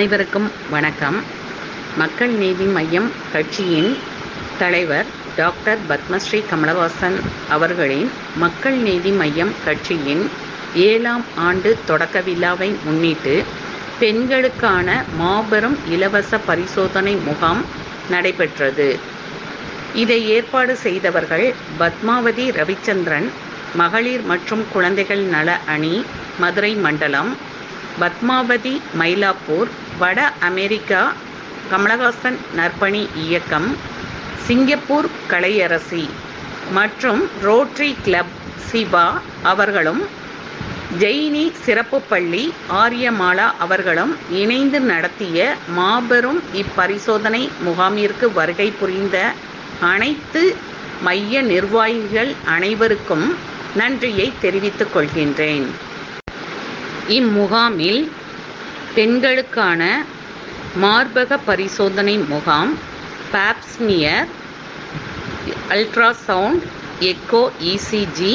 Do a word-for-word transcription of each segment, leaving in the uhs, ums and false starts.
அனைவருக்கும் வணக்கம். மக்கள் நீதி மய்யம் கட்சியின் தலைவர் டாக்டர் பத்மஸ்ரீ கமலவாசன் அவர்களின் மக்கள் நீதி மய்யம் கட்சியின் ஏழாம் ஆண்டு தொடக்க விழாவை முன்னிட்டு பெண்களுக்கான மாபெரும் இலவச பரிசோதனை முகாம் நடைபெற்றது. இதை ஏற்பாடு செய்தவர்கள் பத்மாவதி ரவிச்சந்திரன் மகளிர் மற்றும் குழந்தைகள் நல அணி மதுரை மண்டலம், பத்மாவதி மயிலாப்பூர், வட அமெரிக்கா கமலஹாசன் நற்பணி இயக்கம், சிங்கப்பூர் கலையரசி மற்றும் ரோட்டரி கிளப் சிவா அவர்களும் ஜெயினி சிறப்பு பள்ளி ஆரியமாலா அவர்களும் இணைந்து நடத்திய மாபெரும் இப்பரிசோதனை முகாமிற்கு வருகை புரிந்த அனைத்து மைய நிர்வாகிகள் அனைவருக்கும் நன்றியை தெரிவித்துக் கொள்கின்றேன். இம்முகாமில் பெண்களுக்கான மார்பக பரிசோதனை முகாம், pap smear, ultrasound, echo ECG,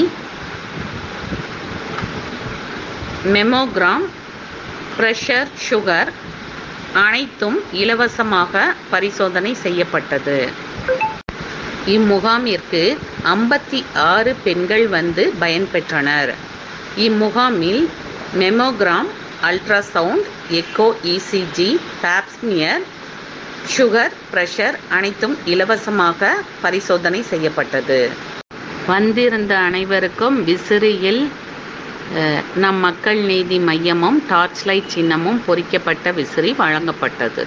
mammogram, pressure, sugar அனைத்தும் இலவசமாக பரிசோதனை செய்யப்பட்டது. இம்முகாமிற்கு ஐம்பத்தி ஆறு பெண்கள் வந்து பயன்பெற்றனர். இம்முகாமில் mammogram, ultrasound, echo ECG, pap smear, sugar, pressure அனைத்தும் இலவசமாக பரிசோதனை செய்யப்பட்டது. வந்திருந்த அனைவருக்கும் விசிறியில் நம் மக்கள் நீதி மையமும் டார்ச் லைட் சின்னமும் பொறிக்கப்பட்ட விசிறி வழங்கப்பட்டது.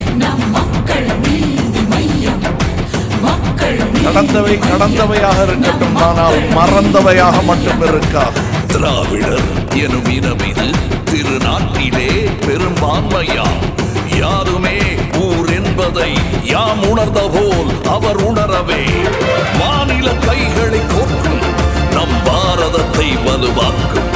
நடந்தவை நடந்தவையாக இருக்கட்டும், ஆனால் மறந்தவையாக மட்டும் இருக்காது. திராவிடர் எனும் இனமிது திருநாட்டிலே பெரும்பான்மையா யாருமே ஊர் என்பதை யாம் உணர்ந்த போல் அவர் உணரவே மாநில கைகளை கோர்க்கும் நம் பாரதத்தை வலுவாக்கும்